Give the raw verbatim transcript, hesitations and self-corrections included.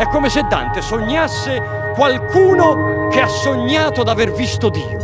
È come se Dante sognasse qualcuno che ha sognato d'aver visto Dio.